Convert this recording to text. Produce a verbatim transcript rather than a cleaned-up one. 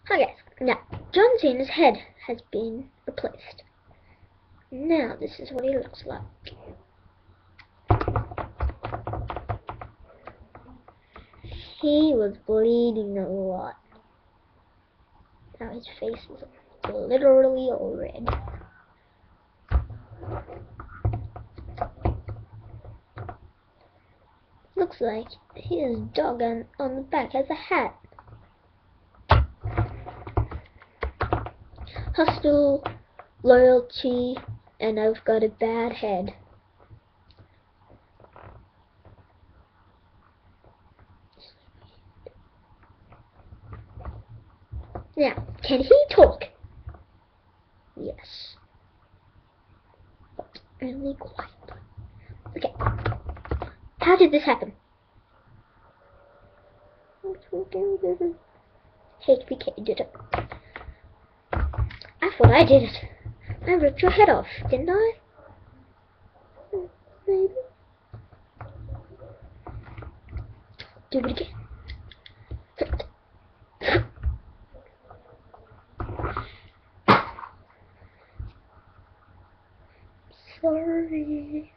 Hi guys, now John Cena's head has been replaced. Now this is what he looks like. He was bleeding a lot. Now his face is literally all red. Looks like his dog on, on the back has a hat. Hustle, loyalty, and I've got a bad head. Now, can he talk? Yes. But only quietly. Okay. How did this happen? H B K did it. I thought I did it. I ripped your head off, didn't I? Maybe. Do it again. Sorry.